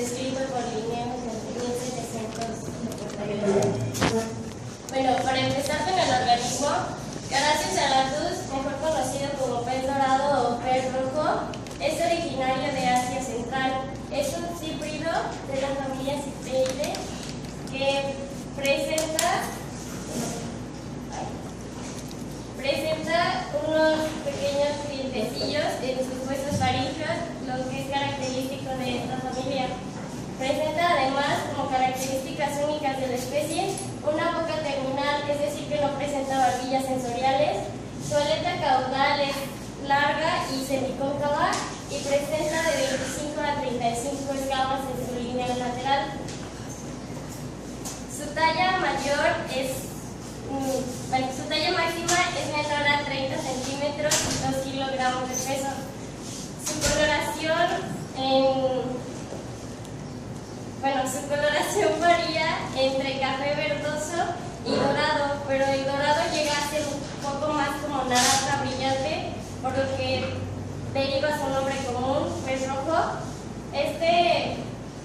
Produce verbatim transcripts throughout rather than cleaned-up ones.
descrito por Linnaeus en mil setecientos noventa y ocho. Bueno, para empezar con el organismo, Carassius mejor conocido como pez dorado o pez rojo, es originario de Asia Central. Es un cíprido de la familia Cypreidae que presenta, presenta unos pequeños dientecillos en sus huesos faríngeos, lo que es característico de esta familia. Presenta además, como características únicas de la especie, una boca terminal, es decir, que no presenta barbillas sensoriales. Su aleta caudal es larga y semicóncava y presenta de veinticinco a treinta y cinco escamas en su línea lateral. Su talla mayor es, bueno, su talla máxima es menor a treinta centímetros y dos kilogramos de peso. Su coloración en Bueno, su coloración varía entre café verdoso y dorado, pero el dorado llega a ser un poco más como naranja brillante, por lo que deriva su nombre común, pez rojo. Este,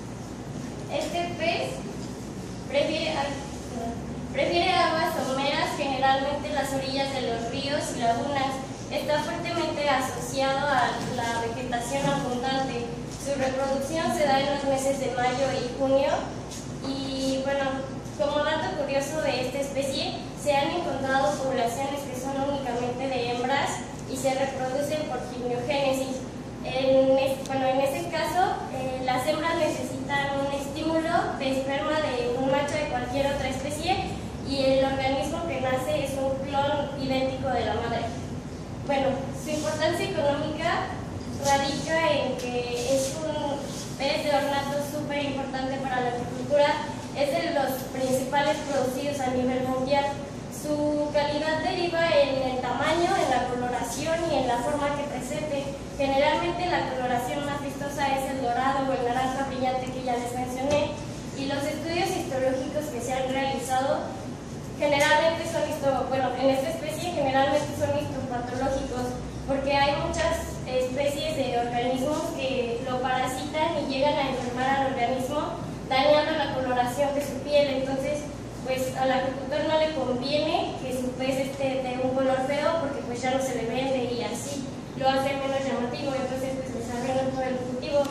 este pez prefiere, prefiere aguas someras, generalmente las orillas de los ríos y lagunas. Está fuertemente asociado a la vegetación abundante. Su reproducción se da en los meses de mayo y junio. Y bueno, como dato curioso de esta especie, se han encontrado poblaciones que son únicamente de hembras y se reproducen por gimnogénesis. En este, bueno, en este caso, eh, las hembras necesitan un estímulo de esperma de un macho de cualquier otra especie y el organismo que nace es un clon idéntico de la madre. Bueno, su importancia económica radica en que es un pez de ornato súper importante para la agricultura, es de los principales producidos a nivel mundial. Su calidad deriva en el tamaño, en la coloración y en la forma que presente. Generalmente la coloración más vistosa es el dorado o el naranja brillante que ya les mencioné, y los estudios histológicos que se han realizado generalmente son histo, bueno, en esta especie generalmente son histopatológicos, porque hay muchas especies de organismos que lo parasitan y llegan a enfermar al organismo, dañando la coloración de su piel. Entonces, pues al agricultor no le conviene que su pez esté de un color feo, porque pues ya no se le vende y así lo hace menos llamativo, entonces pues les arruina todo el cultivo.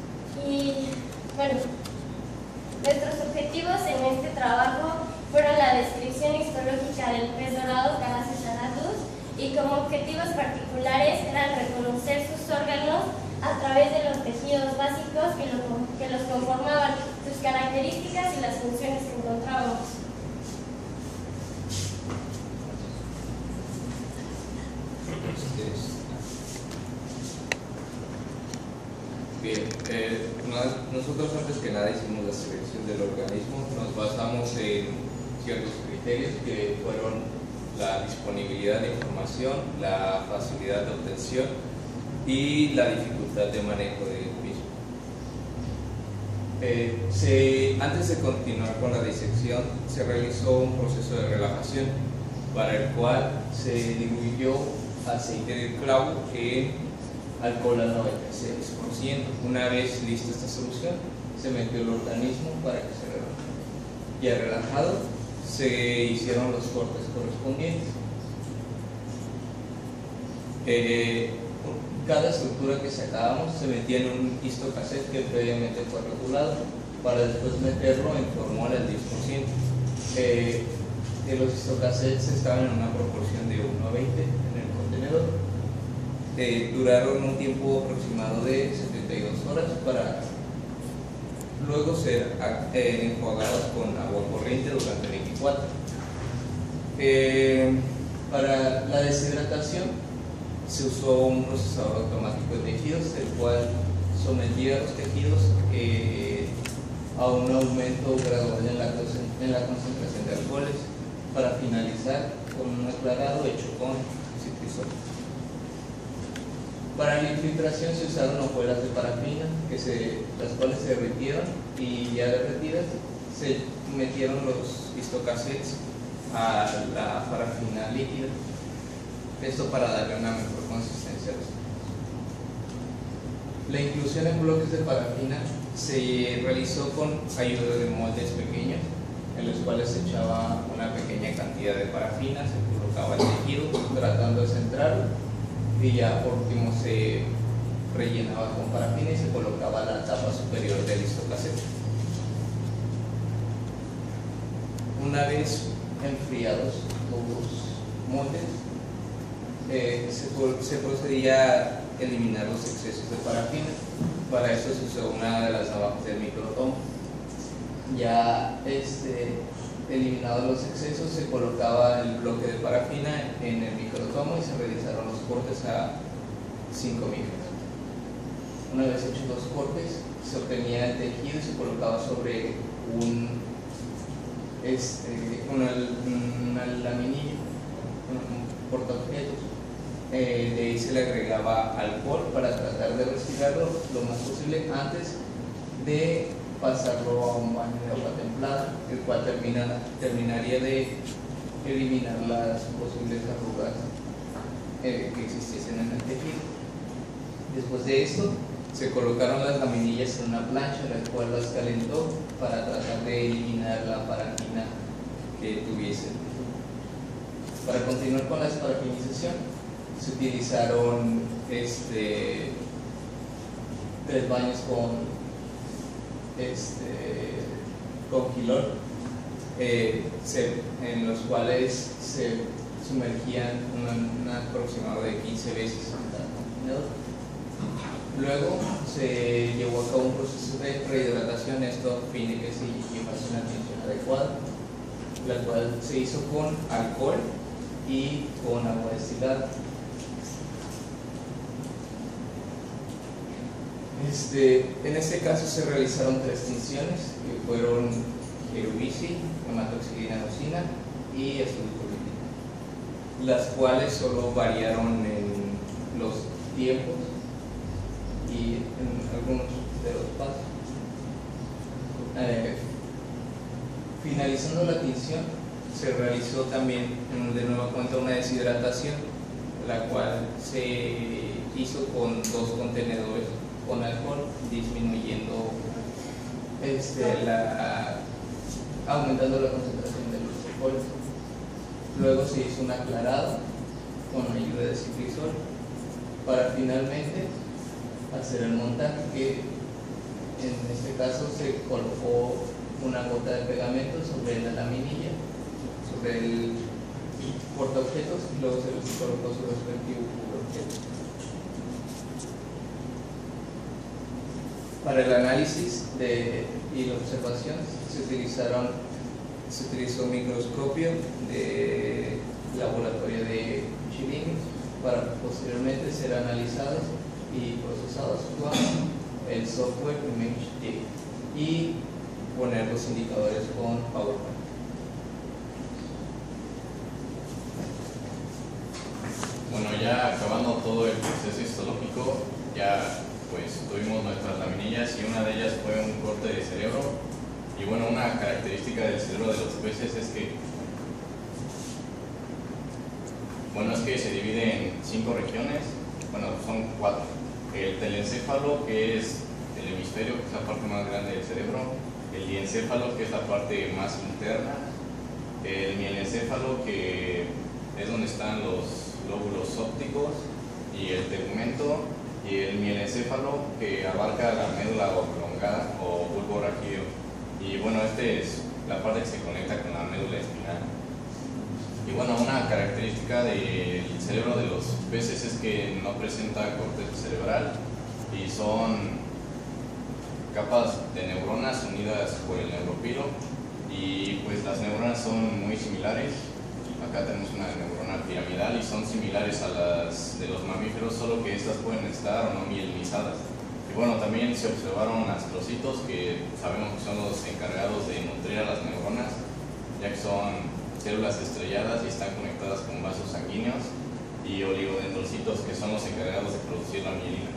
Y bueno, nuestros objetivos en este trabajo fueron la descripción histológica del pez dorado Carassius aratus, y como objetivos particulares eran reconocer sus órganos a través de los tejidos básicos que, lo, que los conformaban, sus características y las funciones que encontrábamos. Bien, eh, nosotros antes que nada hicimos la selección del organismo, nos basamos en ciertos criterios que fueron la disponibilidad de información, la facilidad de obtención y la dificultad de manejo del mismo. Eh, se, antes de continuar con la disección, se realizó un proceso de relajación para el cual se diluyó aceite de clavo en alcohol al noventa y seis por ciento. Una vez lista esta solución, se metió el organismo para que se relaje. Ya relajado, se hicieron los cortes correspondientes. Eh, cada estructura que sacábamos se metía en un histocassette que previamente fue regulado para después meterlo en formol al diez por ciento. Eh, los histocassettes estaban en una proporción de uno a veinte en el contenedor. Eh, duraron un tiempo aproximado de setenta y dos horas para luego ser eh, enjuagados con agua corriente durante veinticuatro. Eh, para la deshidratación se usó un procesador automático de tejidos, el cual sometía a los tejidos eh, a un aumento gradual en la, en la concentración de alcoholes para finalizar con un aclarado hecho con citrisol. Para la infiltración se usaron hojuelas de parafina, que se, las cuales se derritieron y ya derretidas se metieron los histocassettes a la parafina líquida. Esto para darle una mejor consistencia a los. La inclusión en bloques de parafina se realizó con ayuda de moldes pequeños, en los cuales se echaba una pequeña cantidad de parafina, se colocaba el tejido tratando de centrarlo, y ya por último se rellenaba con parafina y se colocaba la tapa superior del listocassette. Una vez enfriados los moldes, eh, se, se procedía a eliminar los excesos de parafina. Para eso se usó una de las navajas del microtomo. Ya este, eliminados los excesos, se colocaba el bloque de parafina en el microtomo y se realizaron los cortes a cinco micras. Una vez hechos los cortes, se obtenía el tejido y se colocaba sobre un, este, una, una laminilla, un portaobjetos. Eh, de ahí se le agregaba alcohol para tratar de reciclarlo lo más posible antes de pasarlo a un baño de agua templada, el cual termina, terminaría de eliminar las posibles arrugas eh, que existiesen en el tejido. Después de esto, se colocaron las laminillas en una plancha, la cual las calentó para tratar de eliminar la parafina que tuviese. Para continuar con la parafinización, se utilizaron este, tres baños con Este, con quilón, eh, se, en los cuales se sumergían un aproximado de quince veces en cada contenedor. Luego se llevó a cabo un proceso de rehidratación, esto a fin de que se llevase una tensión adecuada, la cual se hizo con alcohol y con agua destilada. Este, en este caso se realizaron tres tinciones que fueron Jerubici, hematoxilina y azulcobilina, las cuales solo variaron en los tiempos y en algunos de los pasos. Eh, finalizando la tinción, se realizó también de nueva cuenta una deshidratación, la cual se hizo con dos contenedores con alcohol, disminuyendo este, la, aumentando la concentración de los alcoholes. Luego se hizo un aclarado con ayuda de ciclisol para finalmente hacer el montaje, que en este caso se colocó una gota de pegamento sobre la laminilla, sobre el portaobjetos, y luego se colocó su respectivo cubreobjetos. Para el análisis de, y la observación se utilizaron se utilizó un microscopio de laboratorio de Chilini para posteriormente ser analizados y procesados con el software ImageJ y poner los indicadores con PowerPoint. Bueno, ya acabando todo el proceso histológico, ya pues tuvimos nuestras laminillas y una de ellas fue un corte de cerebro. Y bueno, una característica del cerebro de los peces es que bueno, es que se divide en cinco regiones, bueno, son cuatro. El telencéfalo, que es el hemisferio, que es la parte más grande del cerebro; el diencéfalo, que es la parte más interna; el mielencéfalo, que es donde están los lóbulos ópticos; y el tegumento; y el mielencéfalo, que abarca la médula oblongada o bulbo raquídeo. Y bueno, esta es la parte que se conecta con la médula espinal. Y bueno, una característica del cerebro de los peces es que no presenta córtex cerebral y son capas de neuronas unidas por el neuropilo, y pues las neuronas son muy similares. Acá tenemos una neurona piramidal y son similares a las de los mamíferos, solo que estas pueden estar o no mielinizadas. Y bueno, también se observaron astrocitos, que sabemos que son los encargados de nutrir a las neuronas, ya que son células estrelladas y están conectadas con vasos sanguíneos; y oligodendrocitos, que son los encargados de producir la mielina.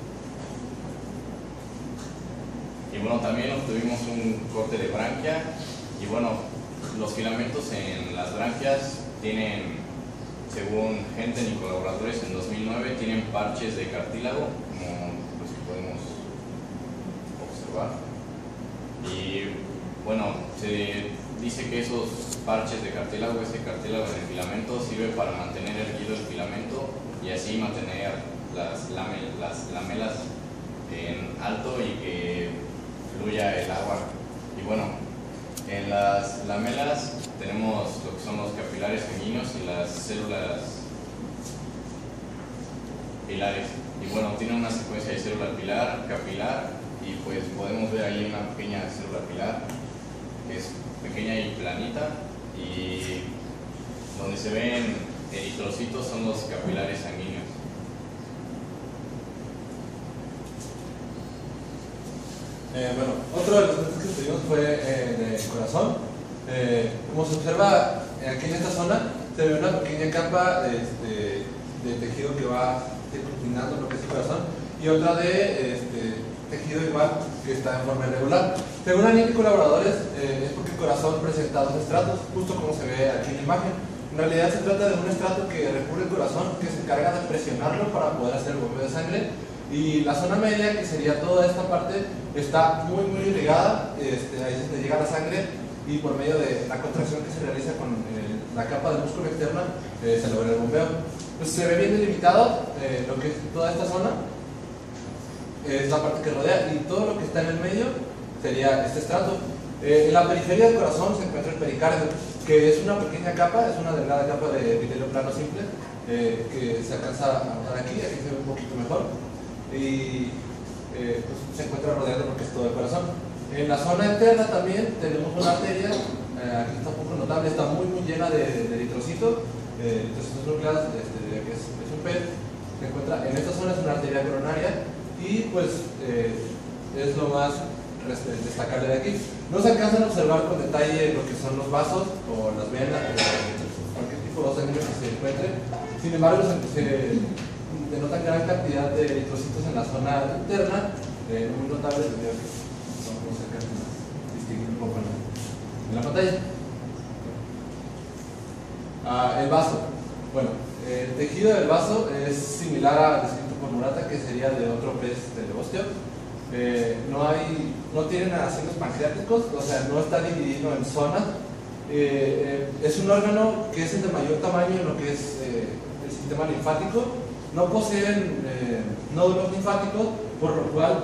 Y bueno, también obtuvimos un corte de branquia. Y bueno, los filamentos en las branquias tienen, según Henten y colaboradores en dos mil nueve, tienen parches de cartílago, como pues, podemos observar. Y bueno, se dice que esos parches de cartílago, este cartílago en el filamento sirve para mantener erguido el filamento y así mantener las, lame, las lamelas en alto y que fluya el agua. Y bueno, en las lamelas tenemos lo que son los capilares sanguíneos y las células pilares. Y bueno, tiene una secuencia de célula pilar, capilar, y pues podemos ver ahí una pequeña célula pilar que es pequeña y planita, y donde se ven eritrocitos son los capilares sanguíneos. Eh, bueno, otro de los testes que tuvimos fue eh, de corazón. Eh, como se observa aquí en esta zona, se ve una pequeña capa este, de tejido que va combinando lo que es el corazón y otra de este, tejido igual que está en forma irregular. Según Anil y colaboradores, eh, es porque el corazón presenta dos estratos, justo como se ve aquí en la imagen. En realidad se trata de un estrato que recubre el corazón, que se encarga de presionarlo para poder hacer el bombeo de sangre, y la zona media, que sería toda esta parte, está muy muy irrigada, este, ahí se llega la sangre y por medio de la contracción que se realiza con eh, la capa de músculo externa eh, se logra el bombeo. Pues se ve bien delimitado eh, lo que es toda esta zona, es la parte que rodea, y todo lo que está en el medio sería este estrato. Eh, en la periferia del corazón se encuentra el pericardio, que es una pequeña capa, es una delgada capa de epitelio plano simple, eh, que se alcanza a notar aquí, aquí se ve un poquito mejor, y eh, pues, se encuentra rodeando lo que es todo el corazón. En la zona interna también tenemos una arteria, eh, aquí está un poco notable, está muy muy llena de, de eritrocitos, eh, eritrocitos nucleares, este, que es, es un P E T, se encuentra en esta zona, es una arteria coronaria, y pues eh, es lo más destacable de aquí. No se alcanzan a observar con detalle lo que son los vasos o las venas, cualquier tipo de sangre que se encuentre. Sin embargo, se, se denotan gran cantidad de eritrocitos en la zona interna, eh, muy notables, que vamos a distinguir un poco en la, en la pantalla. Ah, el vaso. Bueno, el tejido del vaso es similar al descrito por Murata, que sería de otro pez teleósteo. Eh, no, hay, no tienen asientos pancreáticos, o sea, no está dividido en zonas. Eh, eh, es un órgano que es el de mayor tamaño en lo que es eh, el sistema linfático. No poseen eh, nódulos linfáticos, por lo cual,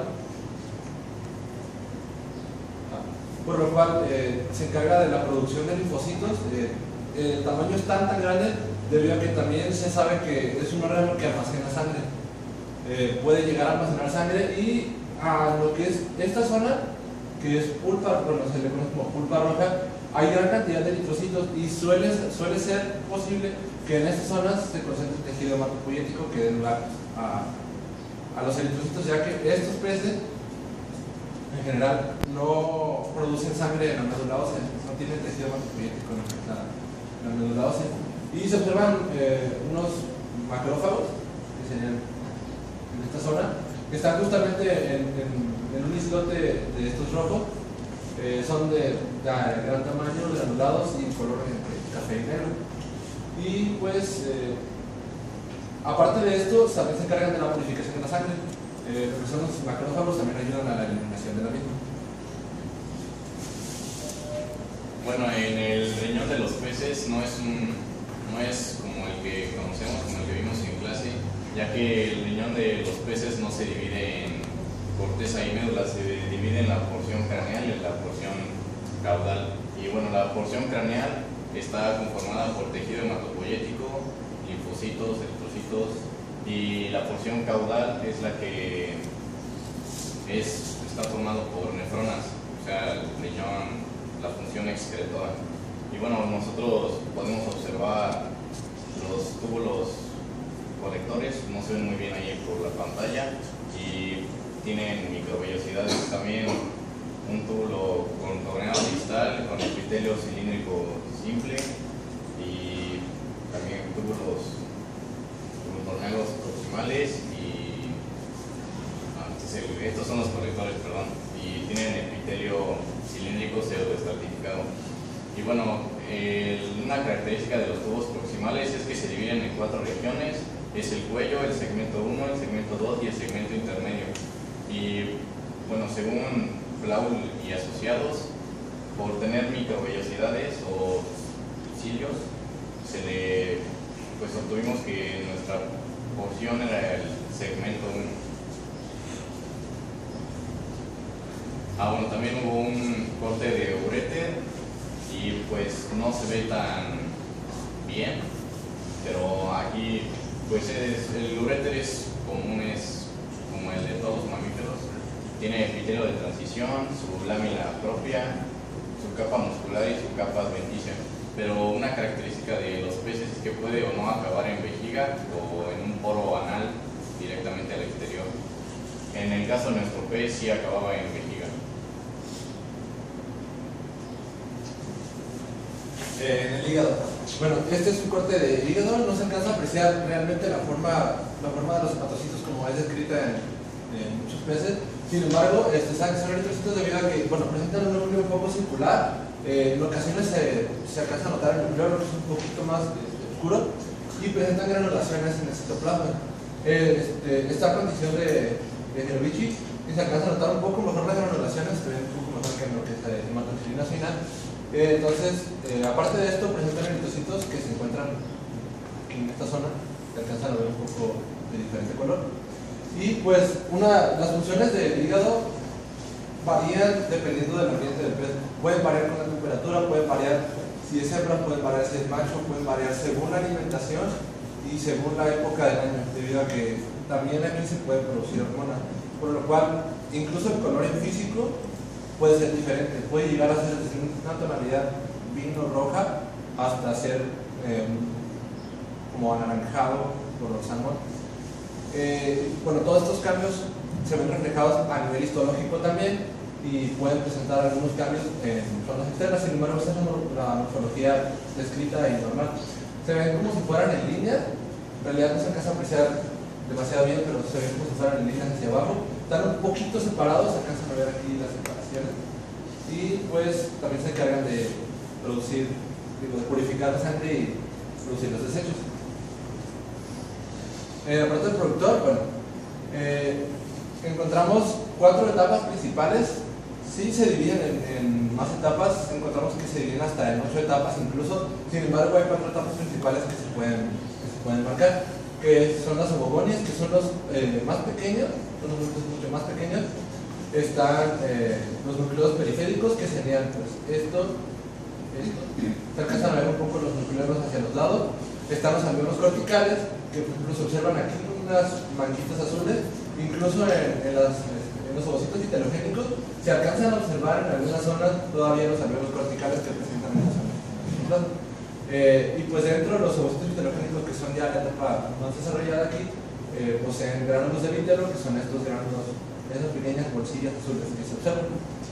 por lo cual eh, se encarga de la producción de linfocitos. Eh, el tamaño es tan tan grande debido a que también se sabe que es un órgano que almacena sangre. Eh, puede llegar a almacenar sangre, y a lo que es esta zona, que es pulpa, bueno, se le conoce como pulpa roja, hay gran cantidad de eritrocitos, y suele, suele ser posible que en estas zonas se concentre el tejido hematopoyético que dé lugar a, a los eritrocitos, ya que estos peces en general no producen sangre en la médula ósea, no tienen tejido hematopoyético en la, en la médula ósea. Y se observan eh, unos macrófagos, que serían en esta zona, que están justamente en, en, en un islote de estos rojos. Eh, son de, de gran tamaño, granulados y color entre café y negro. Y pues, eh, aparte de esto, también se encargan de la purificación de la sangre. Eh, lo que son los macrófagos también ayudan a la eliminación de la misma. Bueno, en el riñón de los peces no es, un, no es como el que conocemos, como el que vimos en clase, ya que el riñón de los peces no se divide en corteza y médula, se divide en la porción craneal y en la porción caudal. Y bueno, la porción craneal está conformada por tejido hematopoyético, linfocitos, eritrocitos, y la porción caudal es la que es, está formado por nefronas, o sea, el riñón, la función excretora. Y bueno, nosotros podemos observar los túbulos colectores, no se ven muy bien ahí por la pantalla, y tienen microvellosidades también, un túbulo contorneado distal con epitelio cilíndrico simple, y también túbulos contorneados proximales, y ah, estos son los colectores, perdón, y tienen epitelio cilíndrico pseudoestratificado. Y bueno, el, una característica de los tubos proximales es que se dividen en cuatro regiones: es el cuello, el segmento uno, el segmento dos y el segmento intermedio. Y bueno, según Blaul y asociados, por tener microvellosidades o cilios, se le, pues obtuvimos que nuestra porción era el segmento uno. Ah, bueno, también hubo un corte de uréter y pues no se ve tan bien, pero aquí pues es, el uréter es común, es como el de todos los mamíferos, tiene epitelio de transición, su lámina propia, su capa muscular y su capa adventicia, pero una característica de los peces es que puede o no acabar en vejiga o en un poro anal directamente al exterior. En el caso de nuestro pez sí acababa en vejiga. Eh, en el hígado. Bueno, este es un corte de hígado, no se alcanza a apreciar realmente la forma, la forma de los hepatocitos como es descrita en, en muchos peces. Sin embargo, este, son eritrocitos debido a que, bueno, presentan un núcleo un poco circular, eh, en ocasiones se, se alcanza a notar el núcleo que es un poquito más este, oscuro y presentan granulaciones en el citoplasma. Eh, este, esta condición de, de Herovici, se alcanza a notar un poco mejor las granulaciones, se ven un poco mejor que en lo que es la hematoxilina final. Eh, entonces, eh, aparte de esto, presentan eritrocitos que se encuentran aquí en esta zona, que alcanzan a ver un poco de diferente color. Y pues, una, las funciones del hígado varían dependiendo del ambiente del pez. Pueden variar con la temperatura, pueden variar si es hembra, pueden variar si es macho, pueden variar según la alimentación y según la época del año, debido a que también aquí se puede producir hormona, por lo cual incluso el color en físico puede ser diferente, puede llegar a ser desde una tonalidad vino roja hasta ser eh, como anaranjado por el salmón. Eh, bueno, todos estos cambios se ven reflejados a nivel histológico también y pueden presentar algunos cambios en zonas externas. Sin embargo, esta es la morfología descrita y normal. Se ven como si fueran en línea, en realidad no se alcanza a apreciar demasiado bien, pero se ven como si fueran en líneas hacia abajo. Están un poquito separados, se alcanzan a ver aquí las separaciones. Y pues también se encargan de producir, digo, de purificar la sangre y producir los desechos. En el aparato del productor, bueno, eh, encontramos cuatro etapas principales. Sí se dividen en, en más etapas, encontramos que se dividen hasta en ocho etapas incluso. Sin embargo, hay cuatro etapas principales que se pueden, que se pueden marcar, que son las ovogonias, que son los eh, más pequeños, son los núcleos mucho más pequeños. Están eh, los núcleos periféricos, que serían pues esto, esto. Se alcanzan a ver un poco los nucleolos hacia los lados. Están los alveolos corticales, que por ejemplo se observan aquí unas manchitas azules, incluso en, en, las, en los ovocitos heterogénicos se alcanzan a observar en algunas zonas todavía los alveolos corticales que presentan en la zona. Eh, y pues dentro de los ovocitos heterogénicos, que son ya la etapa más desarrollada aquí, eh, poseen gránulos de vítero, que son estos gránulos, esas pequeñas bolsillas azules que se observan.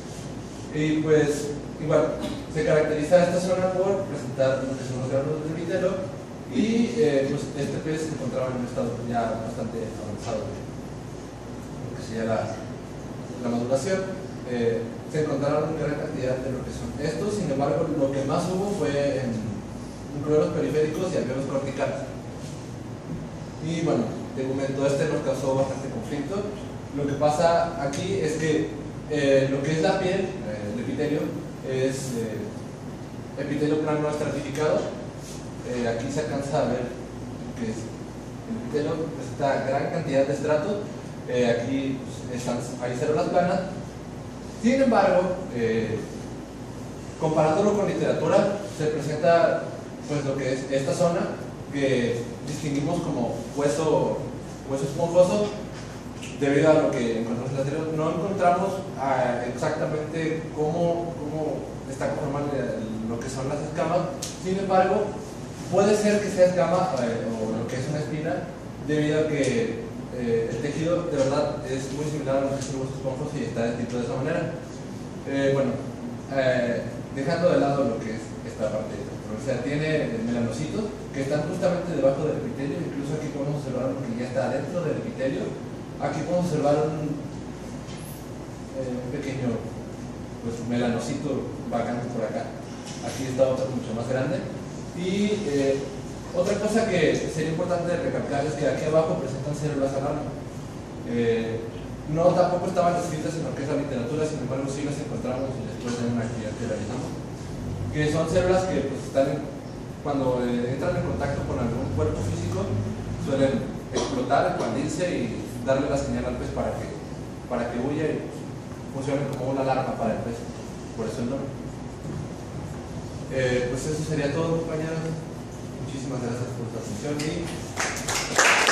Y pues igual se caracteriza esta zona por presentar lo que son los gránulos de vítero. Y eh, pues este pez se encontraba en un estado ya bastante avanzado, lo que sería la, la maduración. Eh, se encontraron gran cantidad de lo que son estos, sin embargo, lo que más hubo fue en nucleolos periféricos y alveolos corticales. Y bueno, de momento este nos causó bastante conflicto. Lo que pasa aquí es que eh, lo que es la piel, eh, el epitelio, es eh, epitelio plano estratificado. Eh, aquí se alcanza a ver que es, el epitelio presenta gran cantidad de estratos. Eh, aquí pues, están, hay células planas. Sin embargo, eh, comparándolo con literatura, se presenta pues lo que es esta zona que distinguimos como hueso, hueso esponjoso, debido a lo que encontramos en la anterior. No encontramos ah, exactamente cómo, cómo está conformado lo que son las escamas. Sin embargo, puede ser que sea escama eh, o lo que es una espina, debido a que eh, el tejido de verdad es muy similar a lo que es el hueso esponjoso y está descrito de esa manera. Eh, bueno, eh, dejando de lado lo que es esta parte, o sea, tiene melanocitos que están justamente debajo del epitelio. Incluso aquí podemos observar uno que ya está dentro del epitelio. Aquí podemos observar un, eh, un pequeño pues, melanocito vagante por acá. Aquí está otro mucho más grande. Y eh, otra cosa que sería importante recalcar es que aquí abajo presentan células alarma. Eh, no tampoco estaban descritas en lo que es la literatura, sin embargo sí las encontramos y después en una actividad que realizamos, que son células que pues, están en, cuando eh, entran en contacto con algún cuerpo físico suelen explotar, expandirse y darle la señal al pez para que, para que huya y pues, funcione como una alarma para el pez, por eso el nombre. Eh, pues eso sería todo, compañeros. Muchísimas gracias por su atención y